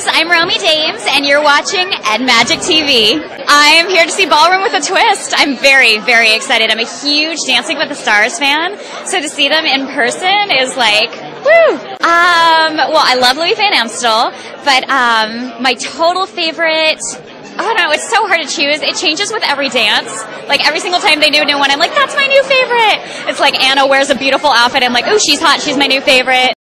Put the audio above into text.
I'm Romi and you're watching Ed Magic TV. I'm here to see Ballroom with a Twist. I'm very, very excited. I'm a huge Dancing with the Stars fan, so to see them in person is like, woo! Well, I love Louis Van Amstel, but my total favorite, oh no, it's so hard to choose. It changes with every dance. Like every single time they do a new one, I'm like, that's my new favorite. It's like Anna wears a beautiful outfit. I'm like, oh, she's hot. She's my new favorite.